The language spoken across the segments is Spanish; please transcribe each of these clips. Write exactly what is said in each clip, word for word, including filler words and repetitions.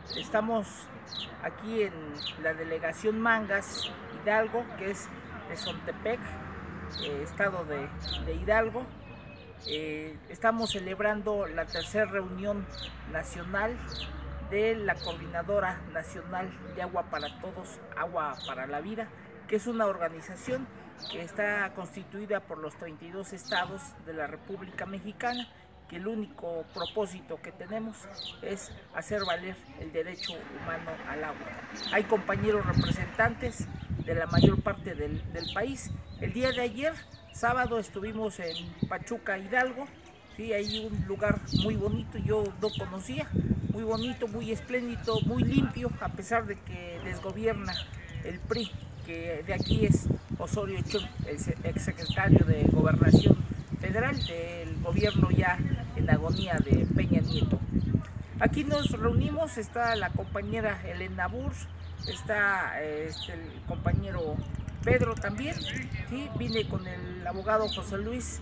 Estamos aquí en la delegación Mangas, Hidalgo, que es de Zontepec, eh, estado de, de Hidalgo. Eh, estamos celebrando la tercera reunión nacional de la Coordinadora Nacional de Agua para Todos, Agua para la Vida, que es una organización que está constituida por los treinta y dos estados de la República Mexicana, que el único propósito que tenemos es hacer valer el derecho humano al agua. Hay compañeros representantes de la mayor parte del, del país. El día de ayer, sábado, estuvimos en Pachuca, Hidalgo. Sí, hay un lugar muy bonito, yo no conocía, muy bonito, muy espléndido, muy limpio, a pesar de que desgobierna el P R I, que de aquí es Osorio Chong, el exsecretario de Gobernación Federal del gobierno ya en agonía de Peña Nieto. Aquí nos reunimos, está la compañera Elena Burs, está este, el compañero Pedro también, ¿sí? Vine con el abogado José Luis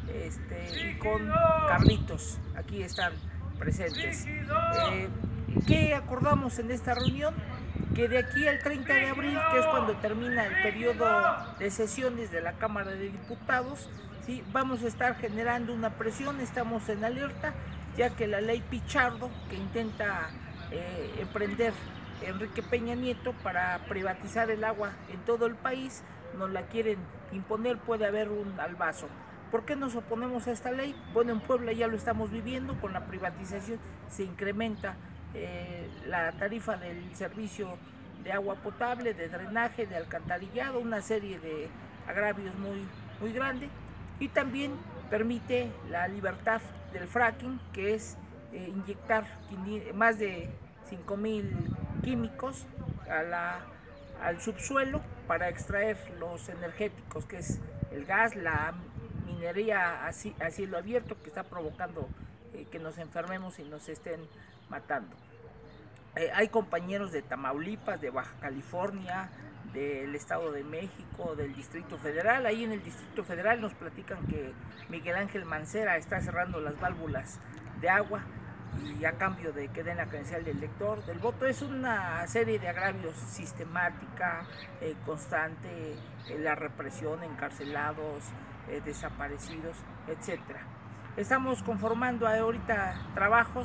este, y con Carlitos, aquí están presentes. Eh, ¿Qué acordamos en esta reunión? Que de aquí al treinta de abril, que es cuando termina el periodo de sesiones de la Cámara de Diputados, ¿sí? Vamos a estar generando una presión, estamos en alerta, ya que la ley Pichardo, que intenta eh, emprender Enrique Peña Nieto para privatizar el agua en todo el país, nos la quieren imponer, puede haber un albazo. ¿Por qué nos oponemos a esta ley? Bueno, en Puebla ya lo estamos viviendo, con la privatización se incrementa eh, la tarifa del servicio de agua potable, de drenaje, de alcantarillado, una serie de agravios muy, muy grandes, y también permite la libertad del fracking, que es eh, inyectar más de cinco mil químicos a la, al subsuelo para extraer los energéticos, que es el gas, la minería a, a cielo abierto, que está provocando eh, que nos enfermemos y nos estén matando. Eh, hay compañeros de Tamaulipas, de Baja California, del Estado de México, del Distrito Federal. Ahí en el Distrito Federal nos platican que Miguel Ángel Mancera está cerrando las válvulas de agua y a cambio de que den la credencial del lector del voto. Es una serie de agravios sistemática, eh, constante, eh, la represión, encarcelados, eh, desaparecidos, etcétera. Estamos conformando ahorita trabajos,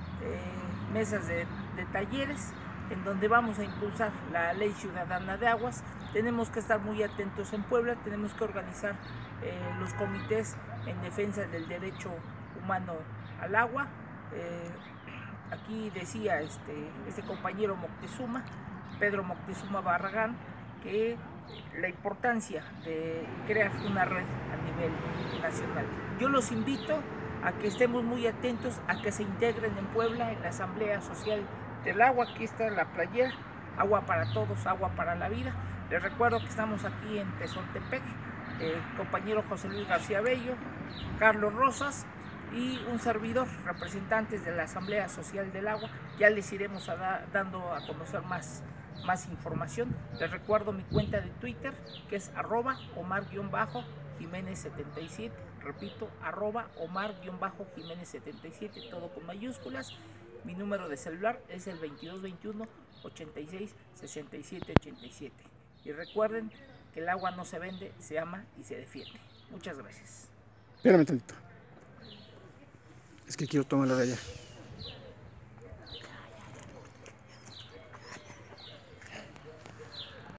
eh, mesas de, de talleres, en donde vamos a impulsar la Ley Ciudadana de Aguas. Tenemos que estar muy atentos en Puebla, tenemos que organizar eh, los comités en defensa del derecho humano al agua. Eh, aquí decía este, este compañero Moctezuma, Pedro Moctezuma Barragán, que la importancia de crear una red a nivel nacional. Yo los invito a que estemos muy atentos, a que se integren en Puebla en la Asamblea Social del Agua. Aquí está la playera, Agua para Todos, Agua para la Vida. Les recuerdo que estamos aquí en Tezontepec, el compañero José Luis García Bello, Carlos Rosas y un servidor, representantes de la Asamblea Social del Agua. Ya les iremos a da, dando a conocer más, más información. Les recuerdo mi cuenta de Twitter, que es arroba Omar-Jiménez setenta y siete. Repito, arroba Omar-Jiménez setenta y siete, todo con mayúsculas. Mi número de celular es el veintidós veintiuno ochenta y seis sesenta y siete ochenta y siete. Y recuerden que el agua no se vende, se ama y se defiende. Muchas gracias. Espérame tantito. Es que quiero tomar la de allá.